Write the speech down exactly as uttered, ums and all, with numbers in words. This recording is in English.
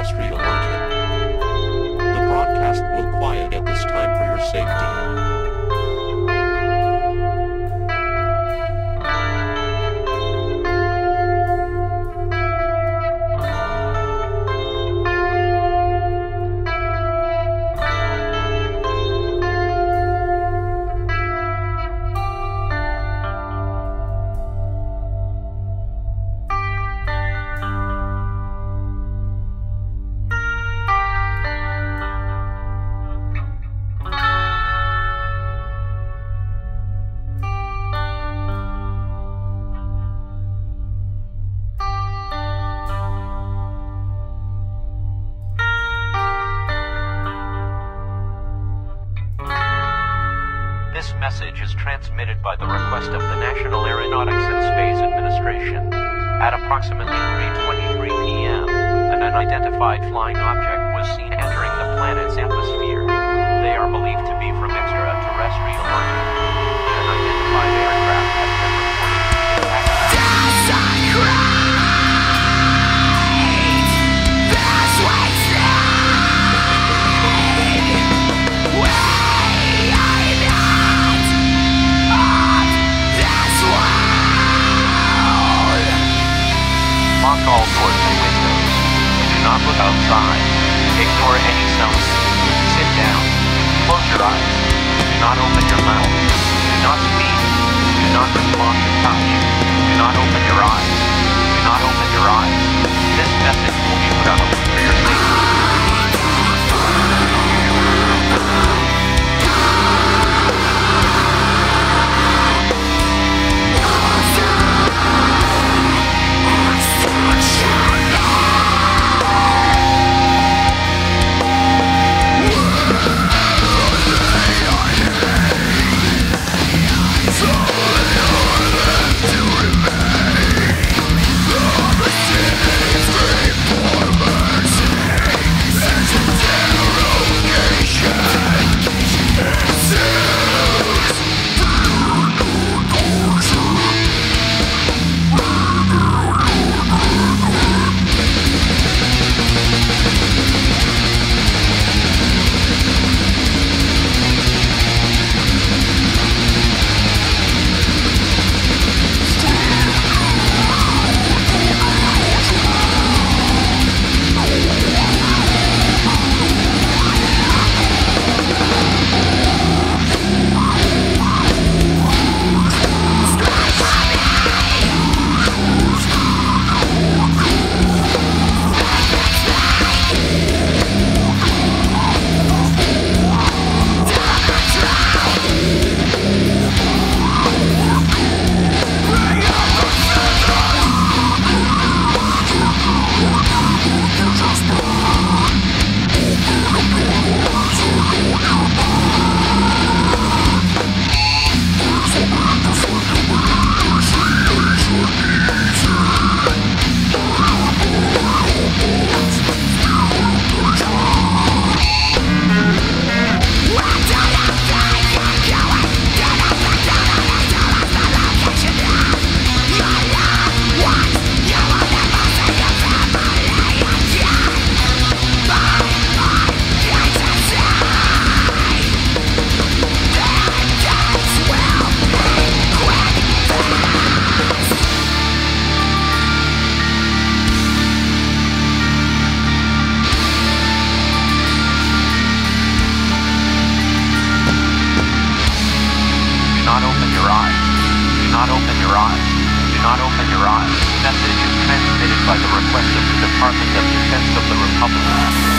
extraterrestrial origin. The broadcast will quiet at this time for your safety. This message is transmitted by the request of the National Aeronautics and Space Administration. At approximately three twenty-three p m, an unidentified flying object was seen entering the planet's atmosphere. They are believed to be from extraterrestrial origin. The unidentified aircraft has been reported to be attacked. Lock all doors and windows. Do not look outside. Ignore any sounds. Sit down. Close your eyes. Do not open your mouth. Do not speak. Do not respond to touch. Do not open your eyes. Do not open your eyes. This message will be put on a loop for your safety. Message is transmitted by the request of the Department of Defense of the Republic.